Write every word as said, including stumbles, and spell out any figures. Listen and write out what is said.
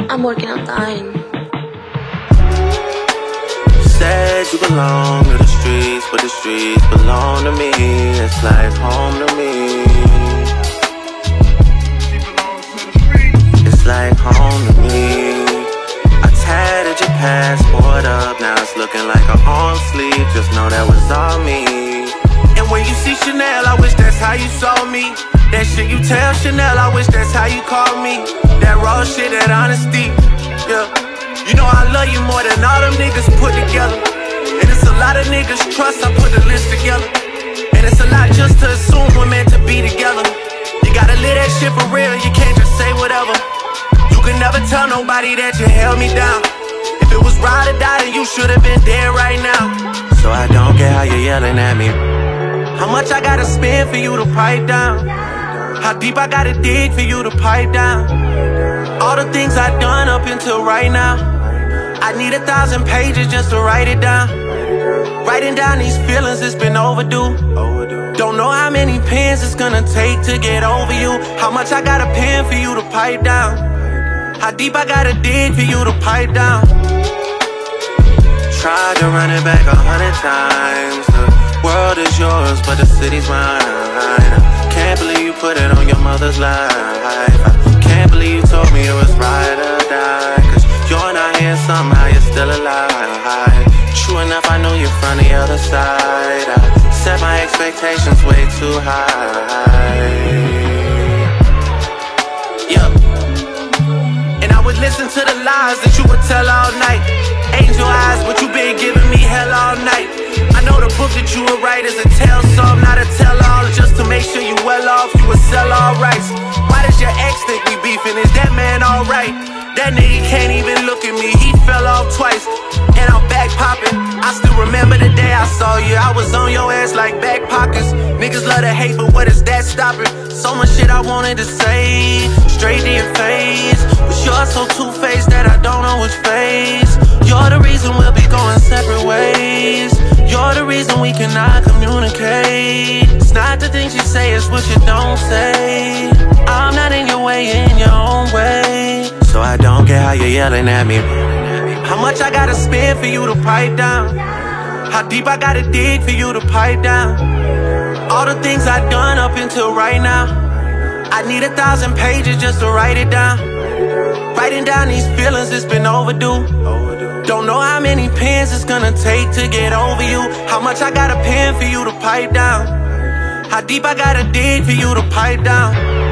I'm working on dying. Said you belong to the streets, but the streets belong to me. It's like home to me. It's like home to me. I tatted your passport up, now it's looking like a arm sleeve. Just know that was all me. And when you see Chanel, I wish that's how you saw me. That shit you tell Chanel, I wish that's how you call me. That raw shit, that honesty, yeah. You know I love you more than all them niggas put together. And it's a lot of niggas trust, I put the list together. And it's a lot just to assume we're meant to be together. You gotta live that shit for real, you can't just say whatever. You can never tell nobody that you held me down. If it was ride or die, then you should've been dead right now. So I don't care how you're yelling at me. How much I gotta spend for you to pipe down? How deep I gotta dig for you to pipe down? All the things I've done up until right now, I need a thousand pages just to write it down. Writing down these feelings, it's been overdue. Don't know how many pens it's gonna take to get over you. How much I gotta pen for you to pipe down? How deep I gotta dig for you to pipe down? Tried to run it back a hundred times. The world is yours, but the city's mine. Can't believe you put it on your mother's life. I can't believe you told me it was ride or die. Cause you're not here, somehow you're still alive. True enough, I knew you from the other side. I set my expectations way too high. Yeah. And I would listen to the lies that you would tell all night. Angel eyes, but you been giving me hell all night. I know the book that you would write is a tell some, not a tell all. Just to make sure you well off, you would sell all rights. Why does your ex think we beefing? Is that man alright? That nigga can't even look at me, he fell off twice. And I'm back popping. I still remember the day I saw you. I was on your ass like back pockets. Niggas love to hate, but what is that stopping? So much shit I wanted to say, straight to your face. But you're so two-faced that I don't know which face. You're the reason we'll be going separate ways. You're the reason we cannot communicate. It's not the things you say, it's what you don't say. I'm not in your way, in your own way. So I don't care how you're yelling at me. How much I gotta spend for you to pipe down? How deep I gotta dig for you to pipe down? All the things I've done up until right now, I need a thousand pages just to write it down. Writing down these feelings, it's been overdue. Don't know how many pens it's gonna take to get over you. How much I gotta pen for you to pipe down? How deep I gotta dig for you to pipe down?